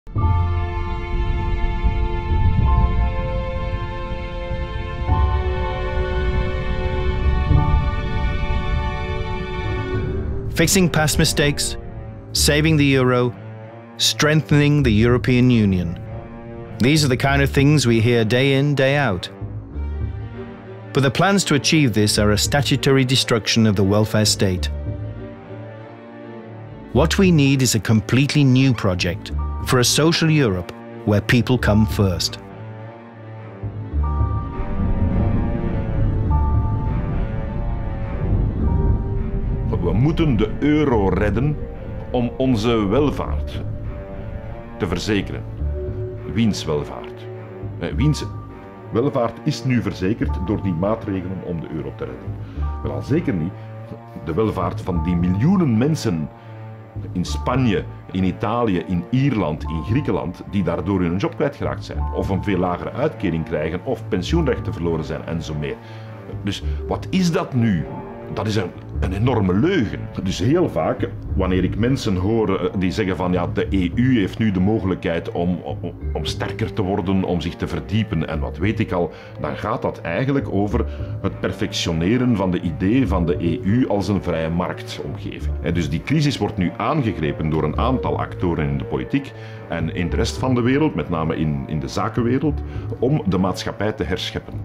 Fixing past mistakes, saving the euro, strengthening the European Union. These are the kind of things we hear day in, day out. But the plans to achieve this are a statutory destruction of the welfare state. What we need is a completely new project for a social Europe where people come first. We moeten de euro redden om onze welvaart te verzekeren. Wiens welvaart? Wiens welvaart is nu verzekerd door die maatregelen om de euro te redden? Wel al zeker niet de welvaart van die miljoenen mensen in Spanje, in Italië, in Ierland, in Griekenland, die daardoor hun job kwijtgeraakt zijn, of een veel lagere uitkering krijgen, of pensioenrechten verloren zijn en zo meer. Dus wat is dat nu? Dat is een enorme leugen. Dus heel vaak, wanneer ik mensen hoor die zeggen van ja, de EU heeft nu de mogelijkheid om sterker te worden, om zich te verdiepen en wat weet ik al, dan gaat dat eigenlijk over het perfectioneren van de idee van de EU als een vrije marktomgeving. Dus die crisis wordt nu aangegrepen door een aantal actoren in de politiek en in de rest van de wereld, met name in de zakenwereld, om de maatschappij te herscheppen.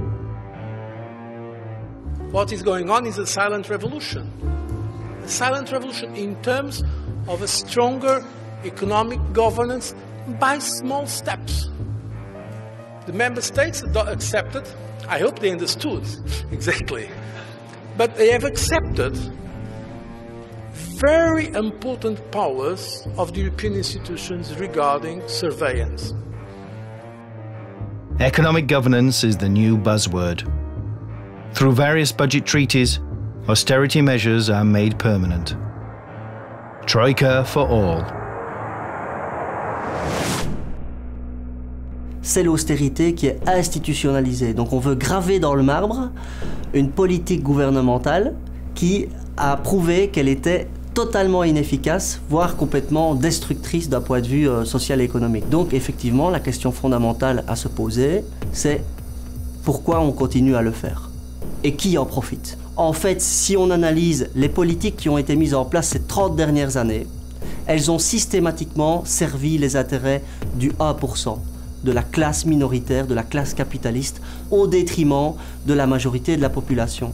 What is going on is a silent revolution. A silent revolution in terms of a stronger economic governance by small steps. The member states accepted, I hope they understood exactly, but they have accepted very important powers of the European institutions regarding surveillance. Economic governance is the new buzzword. Through various budget treaties, austerity measures are made permanent. Troika for all. C'est l'austérité qui est institutionnalisée. Donc on veut graver dans le marbre une politique gouvernementale qui a prouvé qu'elle était totalement inefficace, voire complètement destructrice d'un point de vue social et économique. Donc effectivement, la question fondamentale à se poser, c'est pourquoi on continue à le faire ? Et qui en profite? En fait, si on analyse les politiques qui ont été mises en place ces 30 dernières années, elles ont systématiquement servi les intérêts du 1%, de la classe minoritaire, de la classe capitaliste, au détriment de la majorité de la population.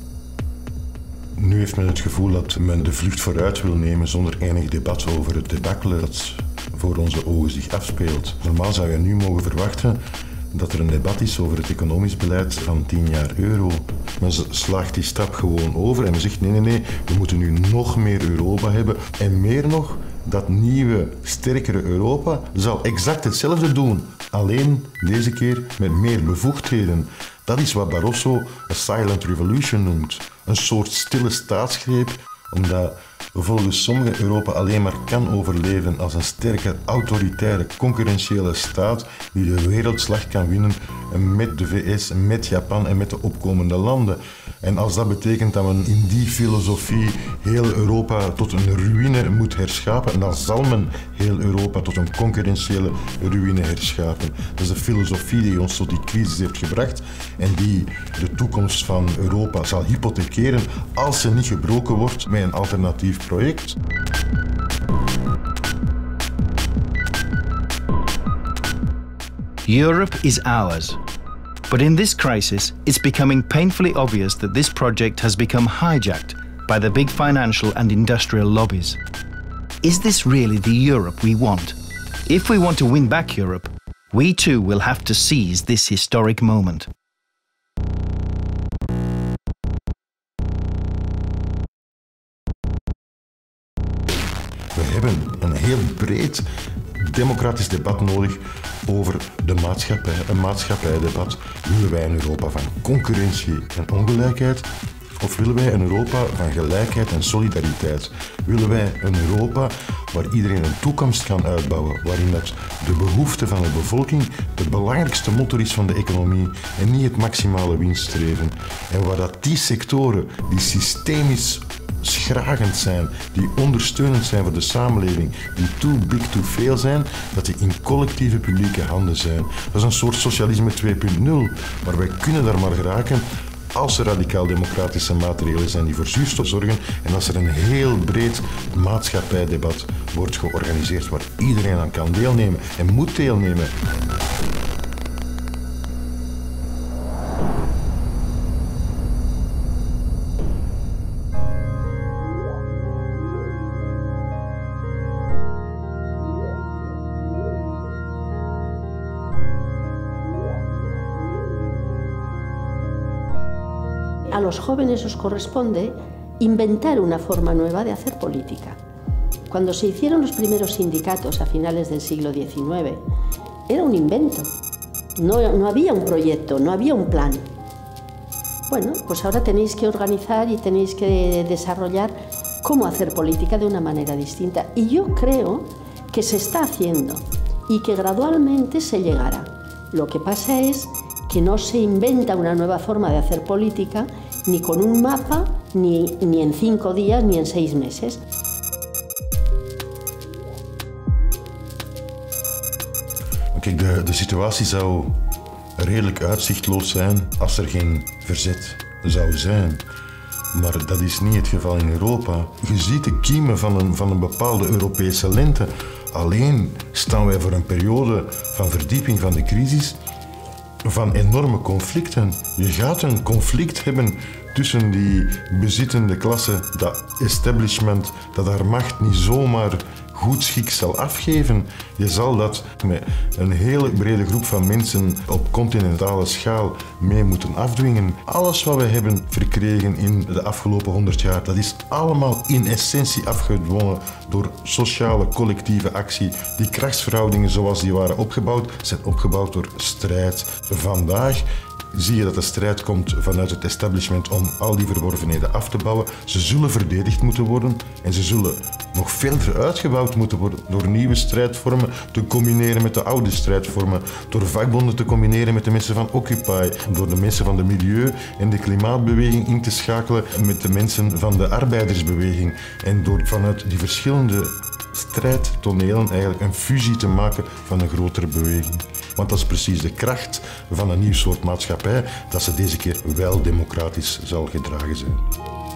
Nu heeft men het gevoel dat men de vlucht vooruit wil nemen zonder enig debat over het debacle dat voor onze ogen zich afspeelt. Normaal zou je nu mogen verwachten dat er een debat is over het economisch beleid van 10 jaar euro. Men slaagt die stap gewoon over en men zegt nee, we moeten nu nog meer Europa hebben. En meer nog, dat nieuwe, sterkere Europa zal exact hetzelfde doen. Alleen deze keer met meer bevoegdheden. Dat is wat Barroso een silent revolution noemt. Een soort stille staatsgreep, omdat volgens sommigen Europa alleen maar kan overleven als een sterke, autoritaire, concurrentiële staat die de wereldslag kan winnen met de VS, met Japan en met de opkomende landen. En als dat betekent dat men in die filosofie heel Europa tot een ruïne moet herschapen, dan zal men heel Europa tot een concurrentiële ruïne herschapen. Dat is de filosofie die ons tot die crisis heeft gebracht en die de toekomst van Europa zal hypothekeren als ze niet gebroken wordt met een alternatief project. Europe is ours. But in this crisis, it's becoming painfully obvious that this project has become hijacked by the big financial and industrial lobbies. Is this really the Europe we want? If we want to win back Europe, we too will have to seize this historic moment. We hebben een heel breed democratisch debat nodig over de maatschappij. Een maatschappijdebat. Willen wij een Europa van concurrentie en ongelijkheid? Of willen wij een Europa van gelijkheid en solidariteit? Willen wij een Europa waar iedereen een toekomst kan uitbouwen, waarin de behoefte van de bevolking de belangrijkste motor is van de economie en niet het maximale winststreven? En waar die sectoren die systemisch schragend zijn, die ondersteunend zijn voor de samenleving, die too big to fail zijn, dat die in collectieve publieke handen zijn. Dat is een soort socialisme 2.0, maar wij kunnen daar maar geraken als er radicaal-democratische maatregelen zijn die voor zuurstof zorgen en als er een heel breed maatschappijdebat wordt georganiseerd waar iedereen aan kan deelnemen en moet deelnemen. A los jóvenes os corresponde inventar una forma nueva de hacer política. Cuando se hicieron los primeros sindicatos a finales del siglo XIX, era un invento. No había un proyecto, no había un plan. Bueno, pues ahora tenéis que organizar y tenéis que desarrollar cómo hacer política de una manera distinta. Y yo creo que se está haciendo y que gradualmente se llegará. Lo que pasa es que no se inventa una nueva forma de hacer política ni con un mapa, ni en 5 días, ni en 6 meses. Kijk, de situatie zou redelijk uitzichtloos zijn als er geen verzet zou zijn. Maar dat is niet het geval in Europa. Je ziet de kiemen van een bepaalde Europese lente. Alleen staan wij voor een periode van verdieping van de crisis, van enorme conflicten. Je gaat een conflict hebben tussen die bezittende klasse, dat establishment, dat haar macht niet zomaar goedschik zal afgeven. Je zal dat met een hele brede groep van mensen op continentale schaal mee moeten afdwingen. Alles wat we hebben verkregen in de afgelopen 100 jaar, dat is allemaal in essentie afgedwongen door sociale collectieve actie. Die krachtsverhoudingen zoals die waren opgebouwd, zijn opgebouwd door strijd. Vandaag zie je dat de strijd komt vanuit het establishment om al die verworvenheden af te bouwen. Ze zullen verdedigd moeten worden en ze zullen nog verder uitgebouwd moeten worden door nieuwe strijdvormen te combineren met de oude strijdvormen, door vakbonden te combineren met de mensen van Occupy, door de mensen van de milieu- en de klimaatbeweging in te schakelen met de mensen van de arbeidersbeweging en door vanuit die verschillende strijdtonelen eigenlijk een fusie te maken van een grotere beweging. Want dat is precies de kracht van een nieuw soort maatschappij, dat ze deze keer wel democratisch zal gedragen zijn.